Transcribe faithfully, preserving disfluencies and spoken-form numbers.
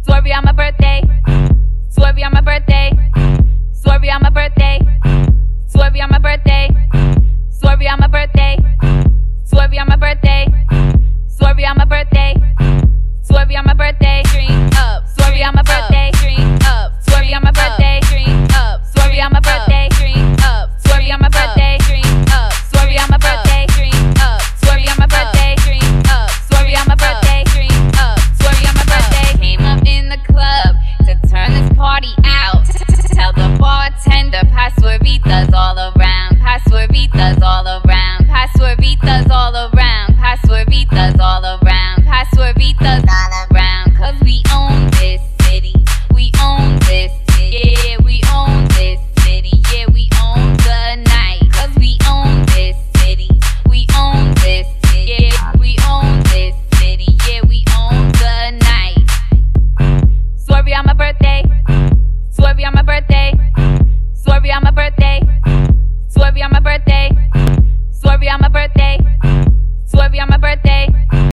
Swervy on my birthday. Swervy on my birthday. Swervy on my birthday. Swervy on my birthday. Swervy on my birthday. Swervy on my birthday. Swervy on my birthday. Swervy on my birthday. Drink up. Swervy on my birthday. Drink up. Swervy on my birthday. Drink up. Swervy on my birthday. Drink up. Swervy on my birthday. Drink up. Swervy on my birthday. Drink up. Swervy on my birthday. Drink up. Swervy on my birthday. Drink up. Swervy on my birthday. Came up in the club to turn this party out. Tell the bartender pass Swervitas all around. Pass Swervitas all around. Pass Swervitas all around. Pass Swervitas all around. Pass Swervitas all around. Cause we own this city. We own this city. Yeah, we own this city. Yeah, we own the night. Cause we own this city. We own this city. Yeah, we own this city. Yeah, we own the night. Swervy on my birthday. Swervy on my birthday. Swervy on my birthday. Swervy on my birthday.